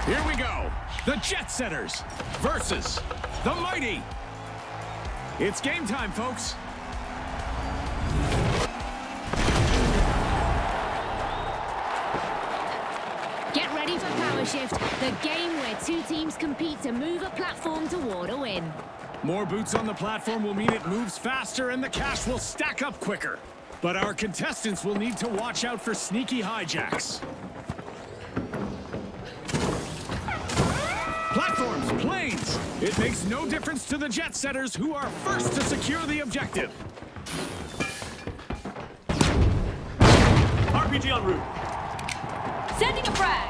Here we go. The Jet Setters versus the Mighty. It's game time, folks. Get ready for Power Shift, the game where two teams compete to move a platform toward a win. More boots on the platform will mean it moves faster and the cash will stack up quicker. But our contestants will need to watch out for sneaky hijacks. Platforms, planes. It makes no difference to the Jet Setters, who are first to secure the objective. RPG en route. Sending a frag.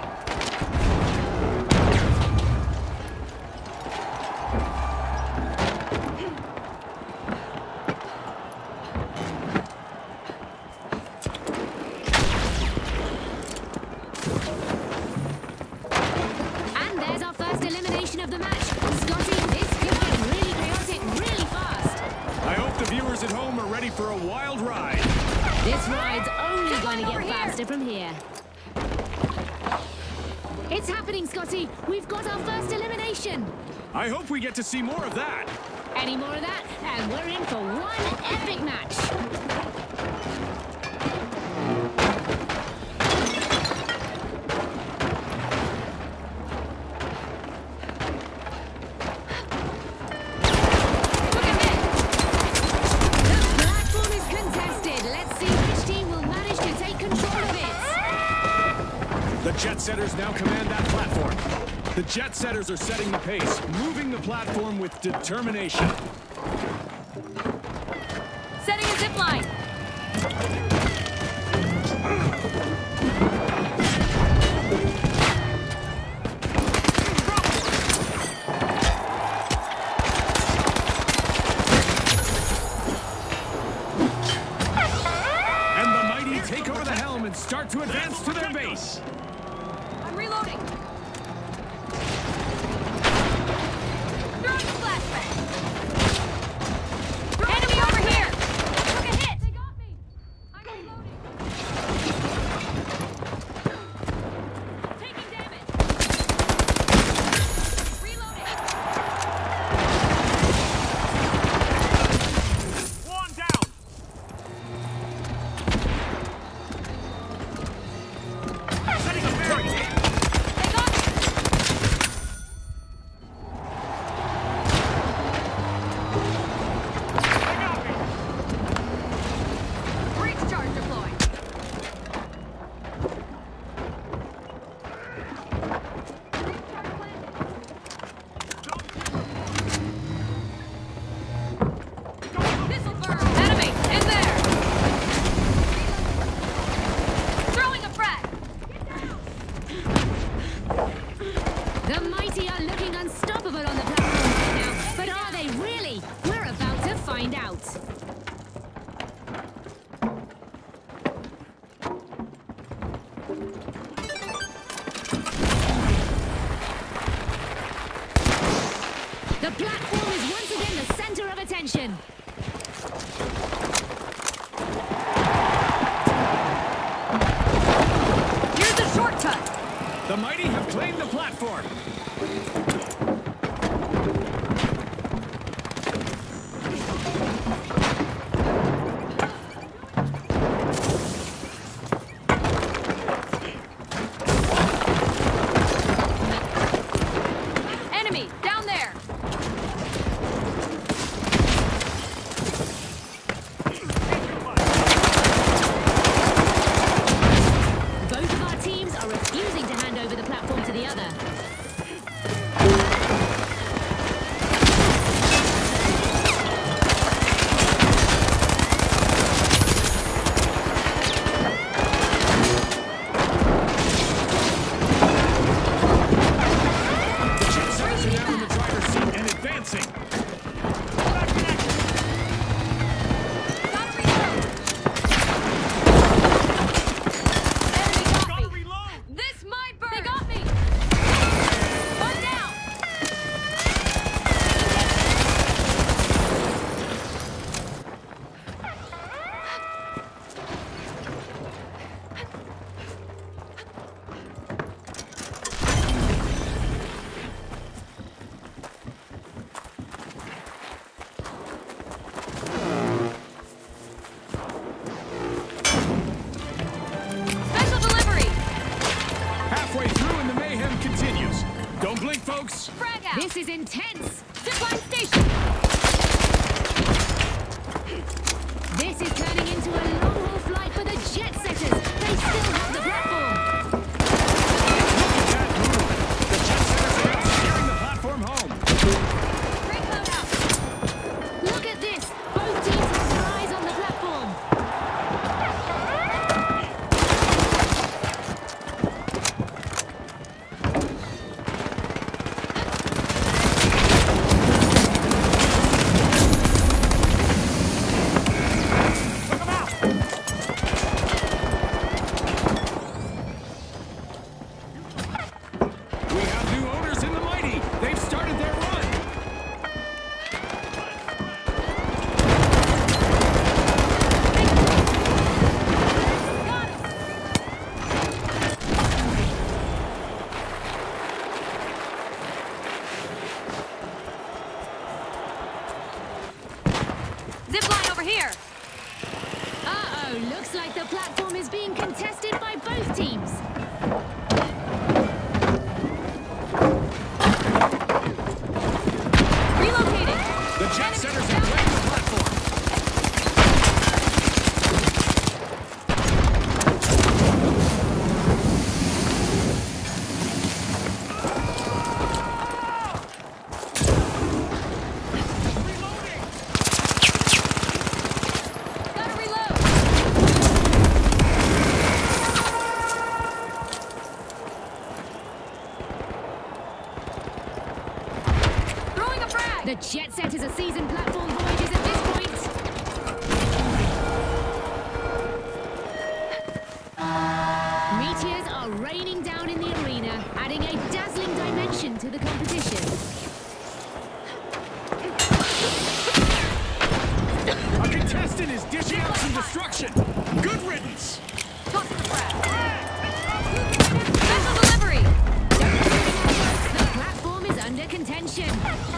And there's our first elimination of the match. Scotty, this could get really chaotic really fast. I hope the viewers at home are ready for a wild ride. This ride's only going to get faster from here. It's happening, Scotty. We've got our first elimination. I hope we get to see more of that. Any more of that, and we're in for one epic match. Look at this. The platform is contested. Let's see which team will manage to take control of it. The Jet Setters now command that platform. The Jet Setters are setting the pace, moving the platform with determination. Setting a zip line. And the Mighty take over the helm and start to advance to their base. I'm reloading. Throwing a flashbang. Enemy over here. Took a hit. They got me. I'm reloading. Taking damage. Reloading. One down. Setting a barricade. They got me. They got me. Breach charge deployed. This'll burn. Enemy in there. Throwing a frag. The Mighty are looking unstoppable on the platform right now, but are they really? We're about to find out. The platform is once again the center of attention. Here's a shortcut. The Mighty have claimed the platform. Enemy down there. Both of our teams are refusing to hand over the platform to the other. folks. Frag out. This is intense. Zipline station. This is turning into a long-haul flight for the jet setters. They still have the platform. Look at that move. The jet setters are out steering the platform home. Brake mode out. Look at this. Both teams have their eyes on the platform. We have new owners in the mighty. They've started their run. Got it. Zipline over here. Uh-oh, looks like the platform is being contested by both teams. Relocating. The jet setters have claimed the platform. Gotta reload. Throwing a frag. The jet setters are seasoned platform voyages at this point. Meteors are raining down in the arena, adding a dazzling dimension to the competition. A contestant is dishing out some destruction. Good riddance. Tossing the frag. Special delivery. The platform is under contention.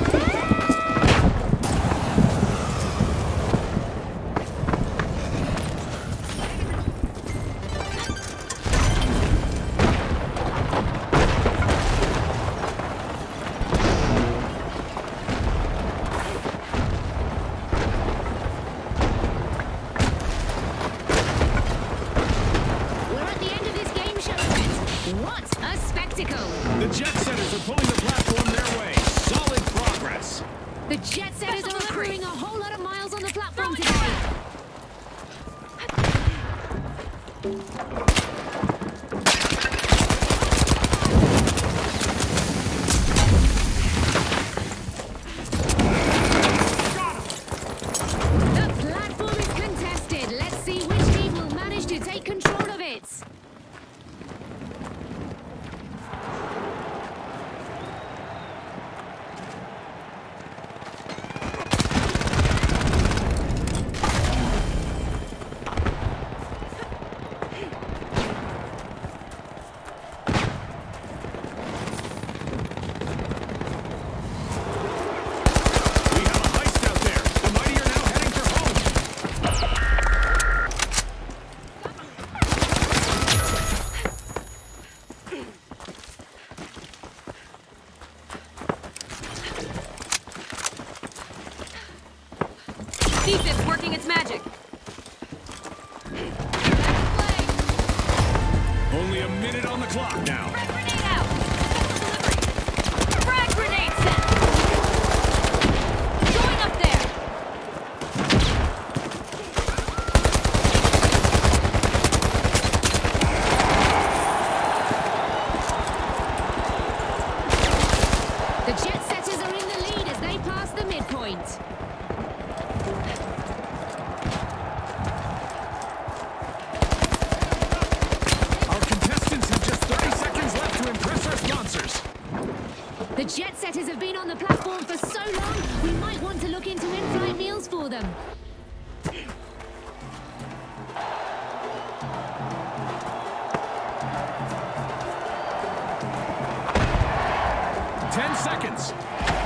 We're at the end of this game show event. What a spectacle! The jet setters are pulling the platform their way. Solid progress. The jet setters are accruing a whole lot of miles on the platform today. The platform is contested. Let's see which team will manage to take control of it. We have a heist out there. The mighty are now heading for home. Defib's working its magic. Only a minute on the clock now. Frag grenade out. Delivery. Frag grenade set. Going up there. The jet setters are in the lead as they pass the midpoint. Our contestants have just 30 seconds left to impress our sponsors. The jet setters have been on the platform for so long, we might want to look into in-flight meals for them. 10 seconds.